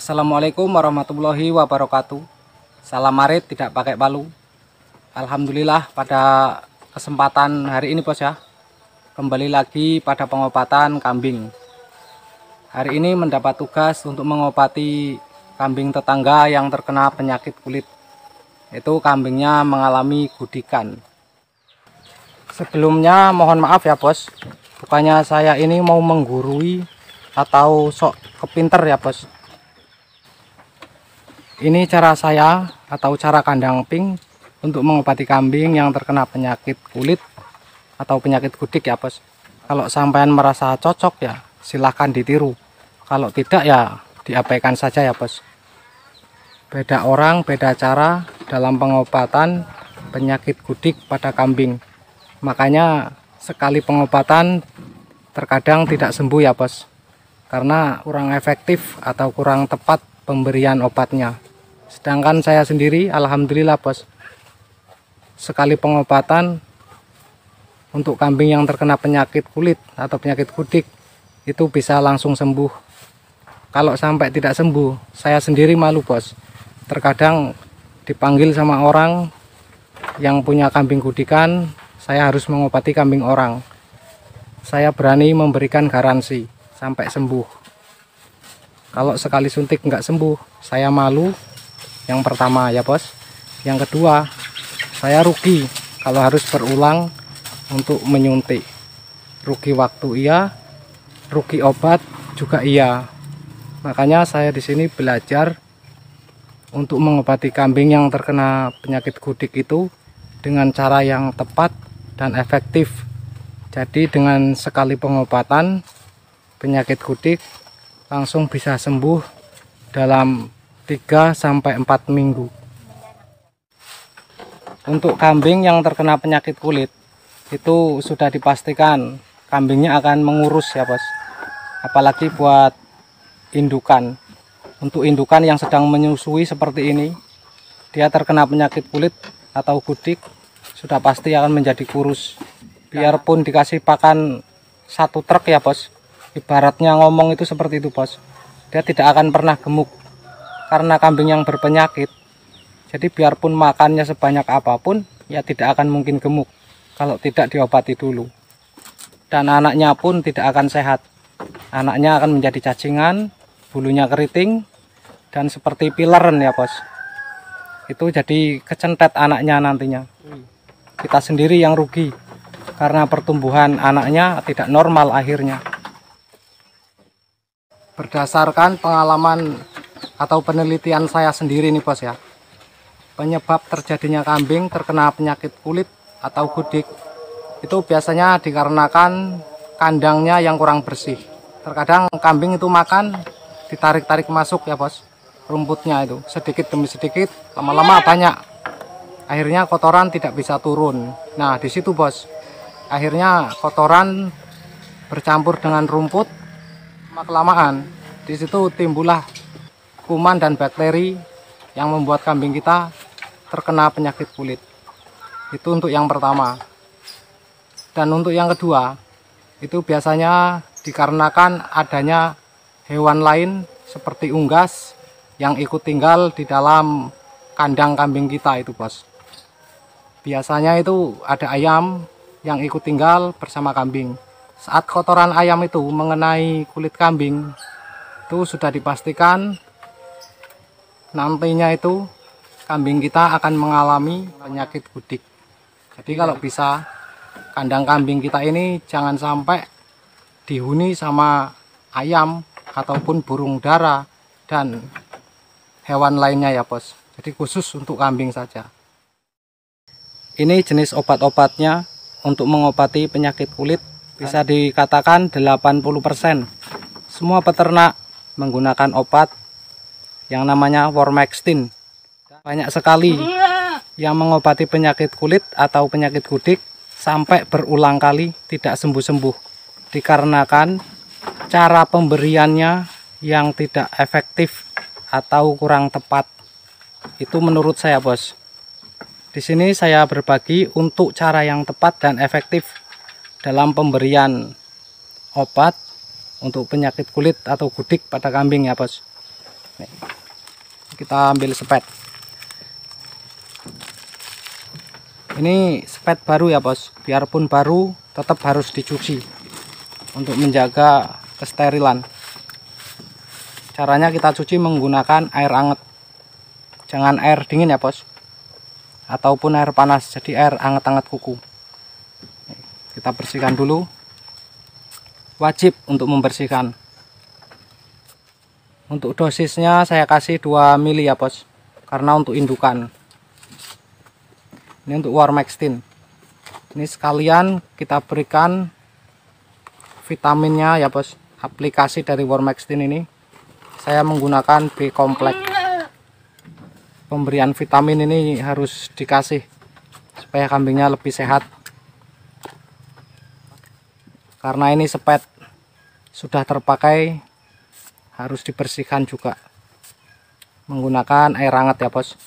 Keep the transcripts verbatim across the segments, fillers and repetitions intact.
Assalamualaikum warahmatullahi wabarakatuh. Salam marit tidak pakai palu. Alhamdulillah pada kesempatan hari ini bos ya, kembali lagi pada pengobatan kambing. Hari ini mendapat tugas untuk mengobati kambing tetangga yang terkena penyakit kulit. Itu kambingnya mengalami gudikan. Sebelumnya mohon maaf ya bos, bukannya saya ini mau menggurui atau sok kepinter ya bos. Ini cara saya atau cara kandang pink untuk mengobati kambing yang terkena penyakit kulit atau penyakit gudik ya bos. Kalau sampean merasa cocok ya silahkan ditiru, kalau tidak ya diabaikan saja ya bos. Beda orang beda cara dalam pengobatan penyakit gudik pada kambing, makanya sekali pengobatan terkadang tidak sembuh ya bos, karena kurang efektif atau kurang tepat pemberian obatnya. Sedangkan saya sendiri alhamdulillah bos, sekali pengobatan untuk kambing yang terkena penyakit kulit atau penyakit gudik itu bisa langsung sembuh. Kalau sampai tidak sembuh, saya sendiri malu bos. Terkadang dipanggil sama orang yang punya kambing gudikan, saya harus mengobati kambing orang. Saya berani memberikan garansi sampai sembuh. Kalau sekali suntik nggak sembuh, saya malu. Yang pertama ya bos. Yang kedua, saya rugi kalau harus berulang untuk menyuntik. Rugi waktu iya, rugi obat juga iya. Makanya saya di sini belajar untuk mengobati kambing yang terkena penyakit gudik itu dengan cara yang tepat dan efektif. Jadi dengan sekali pengobatan penyakit gudik langsung bisa sembuh dalam tiga sampai empat minggu. Untuk kambing yang terkena penyakit kulit itu sudah dipastikan kambingnya akan mengurus ya bos. Apalagi buat indukan. Untuk indukan yang sedang menyusui seperti ini, dia terkena penyakit kulit atau gudik, sudah pasti akan menjadi kurus. Biarpun dikasih pakan satu truk ya bos, ibaratnya ngomong itu seperti itu bos, dia tidak akan pernah gemuk. Karena kambing yang berpenyakit, jadi biarpun makannya sebanyak apapun, ya tidak akan mungkin gemuk kalau tidak diobati dulu. Dan anaknya pun tidak akan sehat. Anaknya akan menjadi cacingan, bulunya keriting, dan seperti pileren ya bos. Itu jadi kecentet anaknya nantinya. Kita sendiri yang rugi, karena pertumbuhan anaknya tidak normal akhirnya. Berdasarkan pengalaman atau penelitian saya sendiri nih bos ya, penyebab terjadinya kambing terkena penyakit kulit atau gudik itu biasanya dikarenakan kandangnya yang kurang bersih. Terkadang kambing itu makan ditarik-tarik masuk ya bos, rumputnya itu sedikit demi sedikit, lama-lama banyak, akhirnya kotoran tidak bisa turun. Nah di situ bos, akhirnya kotoran bercampur dengan rumput, lama-kelamaan di situ timbullah kuman dan bakteri yang membuat kambing kita terkena penyakit kulit. Itu untuk yang pertama. Dan untuk yang kedua, itu biasanya dikarenakan adanya hewan lain seperti unggas yang ikut tinggal di dalam kandang kambing kita itu bos. Biasanya itu ada ayam yang ikut tinggal bersama kambing. Saat kotoran ayam itu mengenai kulit kambing, itu sudah dipastikan nantinya itu kambing kita akan mengalami penyakit gudik. Jadi kalau bisa kandang kambing kita ini jangan sampai dihuni sama ayam ataupun burung dara dan hewan lainnya ya bos. Jadi khusus untuk kambing saja. Ini jenis obat-obatnya untuk mengobati penyakit kulit bisa dikatakan delapan puluh persen. Semua peternak menggunakan obat yang namanya Wormextin. Banyak sekali yang mengobati penyakit kulit atau penyakit gudik sampai berulang kali tidak sembuh-sembuh, dikarenakan cara pemberiannya yang tidak efektif atau kurang tepat. Itu menurut saya bos. Di sini saya berbagi untuk cara yang tepat dan efektif dalam pemberian obat untuk penyakit kulit atau gudik pada kambing ya bos. Nih, kita ambil sepet. Ini sepet baru ya bos, biarpun baru tetap harus dicuci untuk menjaga kesterilan. Caranya kita cuci menggunakan air hangat, jangan air dingin ya bos, ataupun air panas, jadi air hangat-hangat kuku. Kita bersihkan dulu, wajib untuk membersihkan. Untuk dosisnya saya kasih dua mili ya bos, karena untuk indukan. Ini untuk Wormextin. Ini sekalian kita berikan vitaminnya ya bos, aplikasi dari Wormextin ini. Saya menggunakan B kompleks. Pemberian vitamin ini harus dikasih supaya kambingnya lebih sehat. Karena ini sepet sudah terpakai, harus dibersihkan juga menggunakan air hangat ya bos.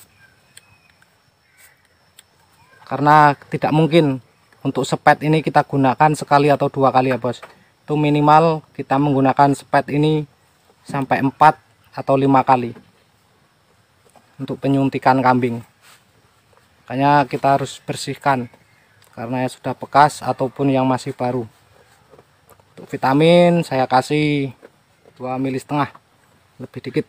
Karena tidak mungkin untuk sepet ini kita gunakan sekali atau dua kali ya bos. Itu minimal kita menggunakan sepet ini sampai empat atau lima kali untuk penyuntikan kambing. Makanya kita harus bersihkan karena ya sudah bekas ataupun yang masih baru. Untuk vitamin saya kasih dua mili setengah, lebih dikit.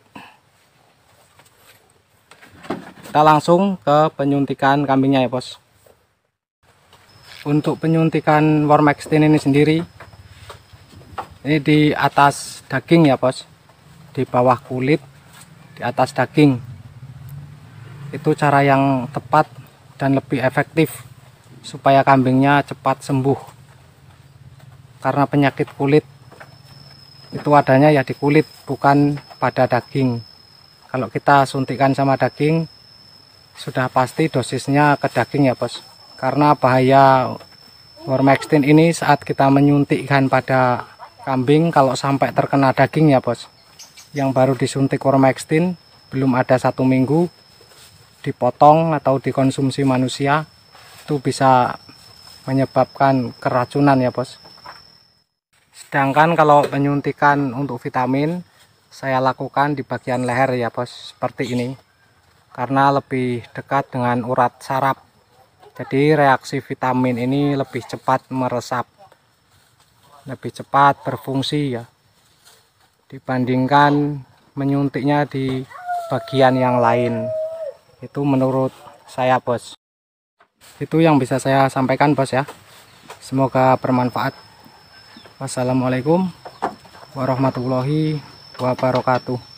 Kita langsung ke penyuntikan kambingnya ya bos. Untuk penyuntikan Wormextin ini sendiri, ini di atas daging ya bos, di bawah kulit, di atas daging. Itu cara yang tepat dan lebih efektif supaya kambingnya cepat sembuh. Karena penyakit kulit itu adanya ya di kulit, bukan pada daging. Kalau kita suntikan sama daging, sudah pasti dosisnya ke daging ya bos. Karena bahaya Wormextin ini saat kita menyuntikkan pada kambing, kalau sampai terkena daging ya bos, yang baru disuntik Wormextin belum ada satu minggu, dipotong atau dikonsumsi manusia, itu bisa menyebabkan keracunan ya bos. Sedangkan kalau penyuntikan untuk vitamin saya lakukan di bagian leher ya bos, seperti ini, karena lebih dekat dengan urat saraf. Jadi reaksi vitamin ini lebih cepat meresap, lebih cepat berfungsi ya, dibandingkan menyuntiknya di bagian yang lain. Itu menurut saya bos. Itu yang bisa saya sampaikan bos ya. Semoga bermanfaat. Wassalamualaikum warahmatullahi wabarakatuh.